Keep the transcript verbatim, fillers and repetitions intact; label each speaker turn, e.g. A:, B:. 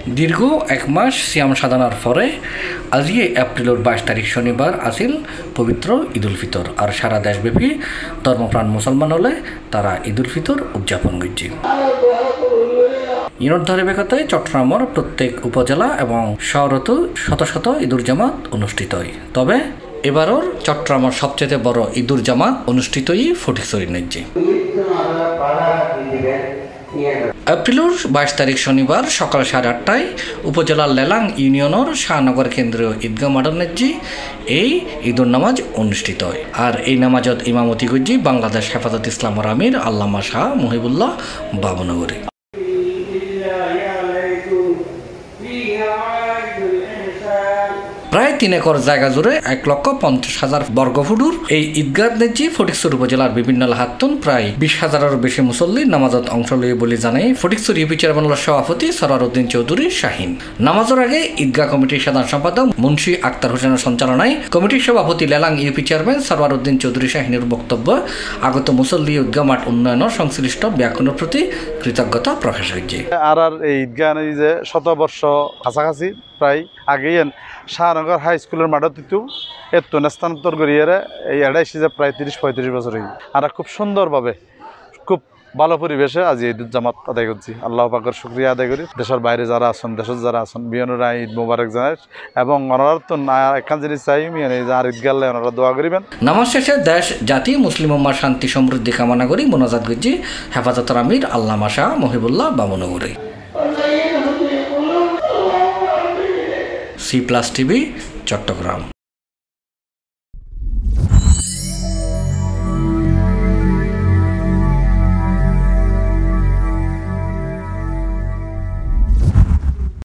A: দীর্ঘ এক মাস সিয়াম সাধনার পরে আজকে এপ্রিলের বাইশ তারিখ শনিবার আসিল পবিত্র ঈদুল ফিতর। আর সারা দেশব্যাপী ধর্মপ্রাণ মুসলমান হলে তারা ঈদুল ফিতর উদযাপন করছে। ইনোর ধারাবাহিকতায় চট্টগ্রামের প্রত্যেক উপজেলা এবং শহরত শত শত ঈদুল জামাত অনুষ্ঠিত হয়। তবে এবারের চট্টগ্রামের সবচেয়ে বড় ঈদুল জামাত অনুষ্ঠিত হয় ফটিকছড়ি ন্যায্যে। এপ্রিলের বাইশ তারিখ শনিবার সকাল সাড়ে আটটায় উপজেলার লেলাং ইউনিয়নের শাহনগর কেন্দ্রীয় ঈদগাহ মাঠের ন্যায্যে এই ঈদুল নামাজ অনুষ্ঠিত হয়। আর এই নামাজত ইমামতি করছি বাংলাদেশ হেফাজত ইসলামের আমির আল্লামা শাহ মহিবুল্লাহ বাবুনগরী। প্রায় তিন একর জায়গা জুড়ে এক লক্ষ পঞ্চাশ হাজার বর্গফুটুর এই ঈদগাহ ন্যায্যে ফটিকছড়ি উপজেলার বিভিন্ন লাহাতুন প্রায় বিশ হাজারের বেশি মুসল্লি নামাজত অংশ লয় বলে জানায় ফটিকছড়ি ইউপি চেয়ারম্যানের সভাপতি সরওয়ার উদ্দিন চৌধুরী শাহিন। নামাজের আগে ঈদগাহ কমিটির সাধারণ সম্পাদক মুন্সি আক্তার হোসেনের সঞ্চালনায় কমিটির সভাপতি লেলাং ইউপি চেয়ারম্যান সরওয়ার উদ্দিন চৌধুরী শাহিনের বক্তব্য আগত মুসল্লি ঈদগাহ মাঠ উন্নয়নের সংশ্লিষ্ট ব্যাকুণের প্রতি কৃতজ্ঞতা প্রকাশ হয়েছে।
B: আর আর এই ঈদগাহ যে শত বর্ষ কাছাকাছি প্রায় আগেই শাহনগর হাই স্কুলের মাঠত ইতু এত স্থানান্তর করিয়ে এই এড়াই সিজে প্রায় তিরিশ পঁয়ত্রিশ বছর হয়ে আর খুব সুন্দরভাবে খুব ভালো পরিবেশে আজ ঈদুল জামাত আদায় করছি। আল্লাহ পাকের শুকরিয়া আদায় করি। দেশের বাইরে যারা আছেন দেশের যারা আছেন বিয়নরা ঈদ মুবারক জানাই এবং ওনারা তো একখান জিনিস চাই মিয়ানে আর ঈদ গেলে ওনারা দোয়া করিবেন।
A: নামাজ শেষে দেশ জাতি মুসলিম উম্মার শান্তি সমৃদ্ধি কামনা করি মোনাজাত করছি হেফাজতের আমির Allama Shah Mohibullah Babunagari. C plus TV Chittagong.